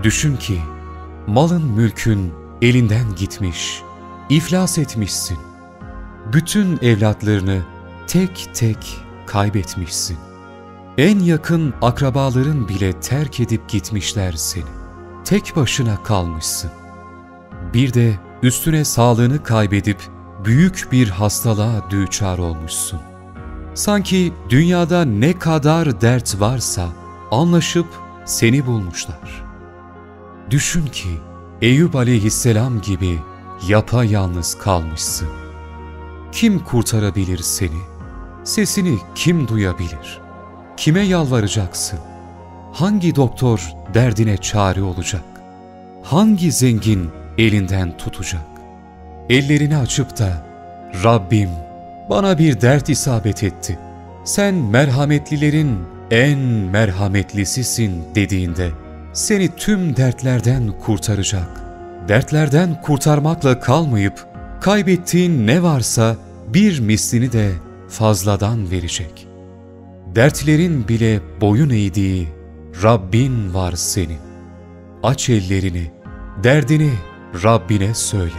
Düşün ki malın mülkün elinden gitmiş, iflas etmişsin. Bütün evlatlarını tek tek kaybetmişsin. En yakın akrabaların bile terk edip gitmişler seni. Tek başına kalmışsın. Bir de üstüne sağlığını kaybedip büyük bir hastalığa düçar olmuşsun. Sanki dünyada ne kadar dert varsa anlaşıp seni bulmuşlar. Düşün ki Eyüp aleyhisselam gibi yapayalnız kalmışsın. Kim kurtarabilir seni? Sesini kim duyabilir? Kime yalvaracaksın? Hangi doktor derdine çare olacak? Hangi zengin elinden tutacak? Ellerini açıp da Rabbim bana bir dert isabet etti, sen merhametlilerin en merhametlisisin dediğinde seni tüm dertlerden kurtaracak. Dertlerden kurtarmakla kalmayıp kaybettiğin ne varsa bir mislini de fazladan verecek. Dertlerin bile boyun eğdiği Rabbin var senin. Aç ellerini, derdini Rabbine söyle.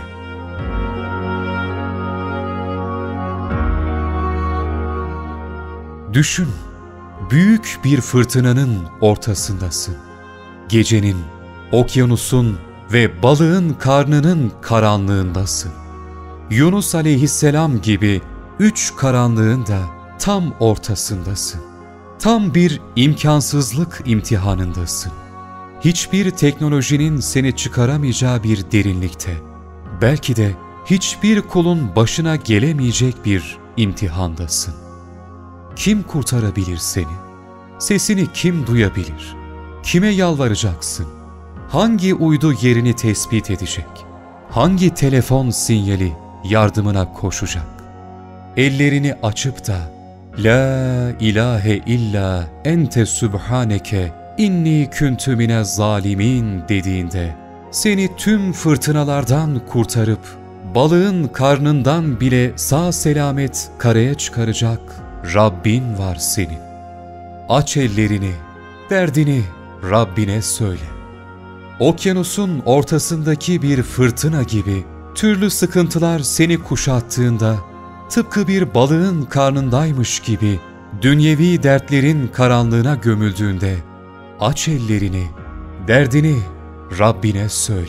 Düşün, büyük bir fırtınanın ortasındasın. Gecenin, okyanusun ve balığın karnının karanlığındasın. Yunus aleyhisselam gibi 3 karanlığın da tam ortasındasın. Tam bir imkansızlık imtihanındasın. Hiçbir teknolojinin seni çıkaramayacağı bir derinlikte, belki de hiçbir kulun başına gelemeyecek bir imtihandasın. Kim kurtarabilir seni? Sesini kim duyabilir? Kime yalvaracaksın? Hangi uydu yerini tespit edecek? Hangi telefon sinyali yardımına koşacak? Ellerini açıp da La ilahe illa ente subhaneke inni kuntu mine zalimin dediğinde seni tüm fırtınalardan kurtarıp balığın karnından bile sağ selamet karaya çıkaracak Rabbin var senin. Aç ellerini, derdini Rabbine söyle. Okyanusun ortasındaki bir fırtına gibi türlü sıkıntılar seni kuşattığında, tıpkı bir balığın karnındaymış gibi dünyevi dertlerin karanlığına gömüldüğünde, aç ellerini, derdini Rabbine söyle.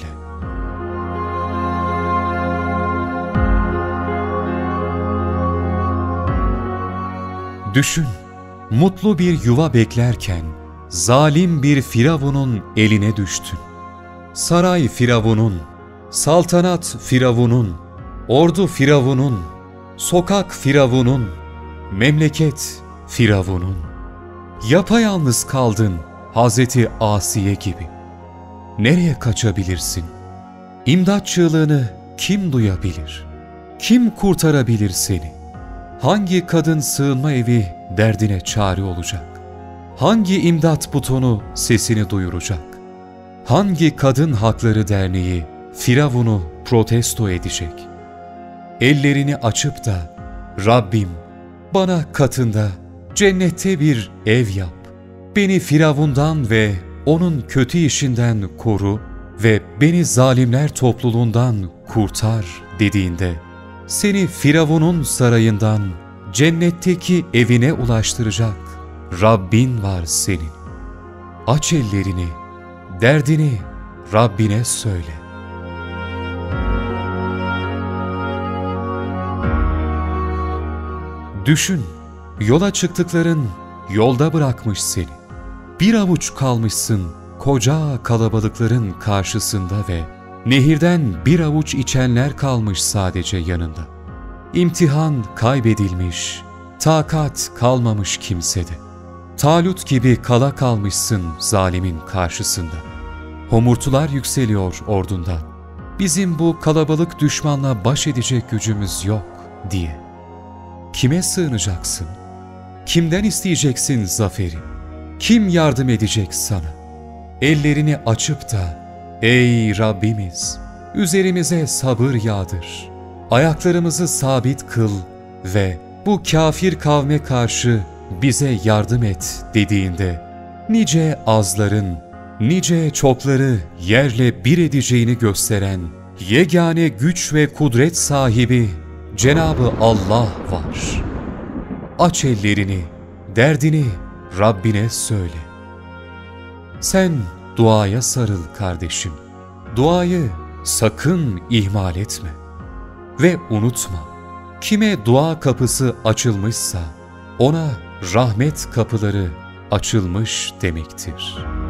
Düşün, mutlu bir yuva beklerken zalim bir firavunun eline düştün. Saray firavunun, saltanat firavunun, ordu firavunun, sokak firavunun, memleket firavunun. Yapayalnız kaldın Hazreti Asiye gibi. Nereye kaçabilirsin? İmdat çığlığını kim duyabilir? Kim kurtarabilir seni? Hangi kadın sığınma evi derdine çare olacak? Hangi imdat butonu sesini duyuracak? Hangi kadın hakları derneği Firavun'u protesto edecek? Ellerini açıp da Rabbim bana katında cennette bir ev yap. Beni Firavun'dan ve onun kötü işinden koru ve beni zalimler topluluğundan kurtar dediğinde seni Firavun'un sarayından cennetteki evine ulaştıracak Rabbin var senin. Aç ellerini, derdini Rabbine söyle. Düşün, yola çıktıkların yolda bırakmış seni. Bir avuç kalmışsın koca kalabalıkların karşısında ve nehirden bir avuç içenler kalmış sadece yanında. İmtihan kaybedilmiş, takat kalmamış kimsede. Talut gibi kala kalmışsın zalimin karşısında. Homurtular yükseliyor ordundan. Bizim bu kalabalık düşmanla baş edecek gücümüz yok diye. Kime sığınacaksın? Kimden isteyeceksin zaferi? Kim yardım edecek sana? Ellerini açıp da ey Rabbimiz, üzerimize sabır yağdır. Ayaklarımızı sabit kıl ve bu kafir kavme karşı bize yardım et dediğinde nice azların, nice çokları yerle bir edeceğini gösteren yegane güç ve kudret sahibi Cenab-ı Allah var. Aç ellerini, derdini Rabbine söyle. Sen duaya sarıl kardeşim. Duayı sakın ihmal etme. Ve unutma, kime dua kapısı açılmışsa ona rahmet kapıları açılmış demektir.